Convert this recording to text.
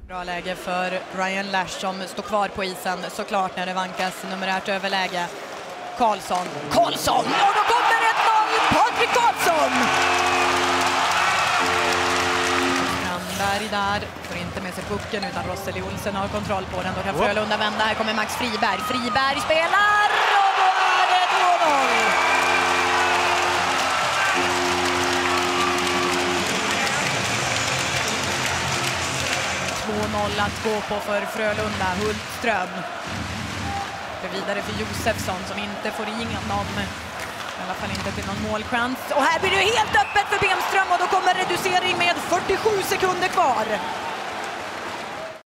Bra läge för Ryan Lash som står kvar på isen såklart när det vankas numerärt överläge. Karlsson, och då kommer 1-0, Patrik Karlsson! Strandberg där, får inte med sig pucken utan Rosseli Olsen har kontroll på den. Då kan Frölunda vända, här kommer Max Friberg. Friberg spelar och då är det 2-0! 2-0 att gå på för Frölunda. Hultström. För vidare för Josefsson som inte får igenom, i alla fall inte till någon målchans. Och här blir det helt öppet för Bemström och då kommer reducering med 47 sekunder kvar.